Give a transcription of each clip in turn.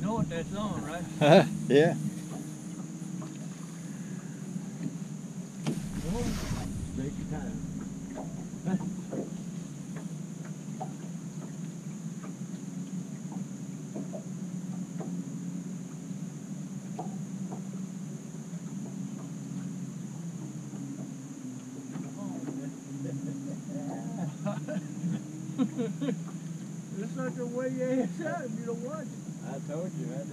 know what that's on, right? Yeah. Take your time. It's not the way you ass out if you don't watch it. I told you, I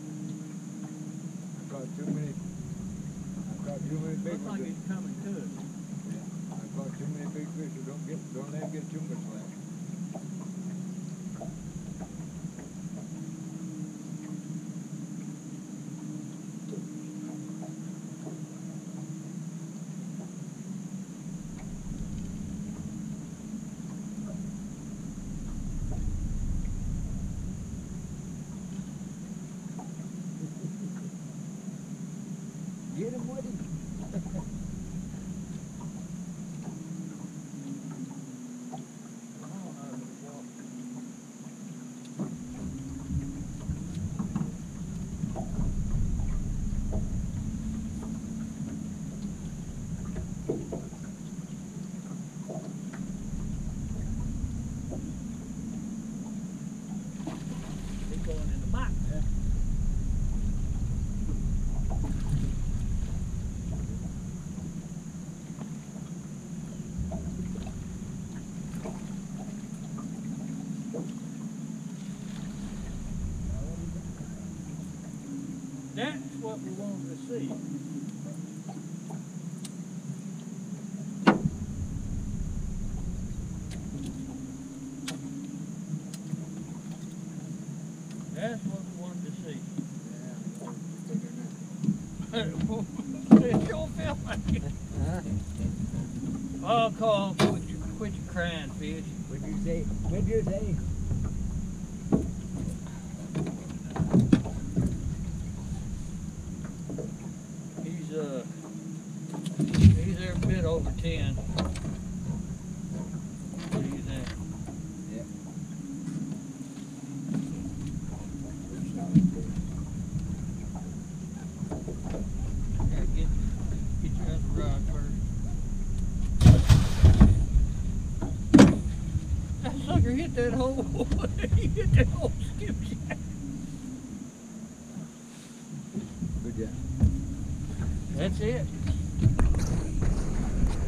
caught too many big Looks like ones. it's coming to us. I caught too many big fish, so don't let them get too much left. Get him, Woody. He's going in the box. Yeah. That's what we want to see. That's what we want to see. It sure felt like it. Oh, Carl, quit your crying, fish. What'd you say? What'd you say? He's every bit over 10. What do you think? Yeah. Gotta get your other rod first. That sucker hit that hole. He hit that whole skipjack. Good job. That's it.